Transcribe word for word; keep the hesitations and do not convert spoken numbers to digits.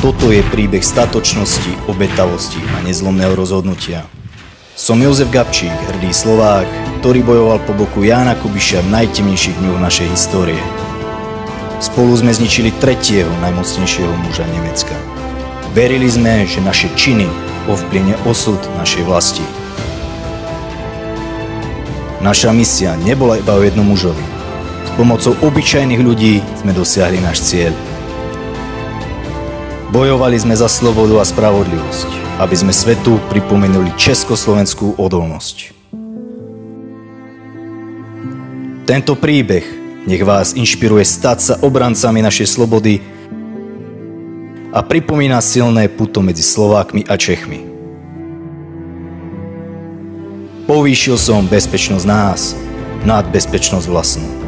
Toto je príbeh statočnosti, obetavosti a nezlomného rozhodnutia. Som Jozef Gabčík, hrdý Slovák, ktorý bojoval po boku Jána Kubiša v najtemnejších dňoch našej histórie. Spolu sme zničili tretieho najmocnejšieho muža Nemecka. Verili sme, že naše činy ovplyvnia osud našej vlasti. Naša misia nebola iba o jednom mužovi. S pomocou obyčajných ľudí sme dosiahli náš cieľ. Bojovali sme za slobodu a spravodlivosť, aby sme svetu pripomenuli československú odolnosť. Tento príbeh nech vás inšpiruje stať sa obrancami našej slobody a pripomína silné puto medzi Slovákmi a Čechmi. Povýšil som bezpečnosť nás nad bezpečnosť vlastnú.